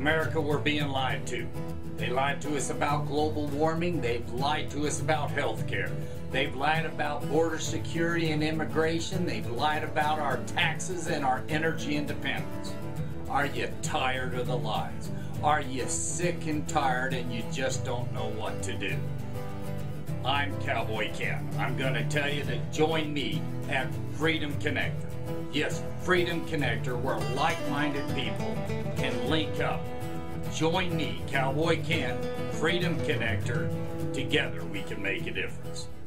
America, we're being lied to. They lied to us about global warming. They've lied to us about health care. They've lied about border security and immigration. They've lied about our taxes and our energy independence. Are you tired of the lies? Are you sick and tired and you just don't know what to do? I'm Cowboy Ken. I'm going to tell you to join me at Freedom Connector. Yes, Freedom Connector, where like-minded people can link up. Join me, Cowboy Ken, Freedom Connector. Together we can make a difference.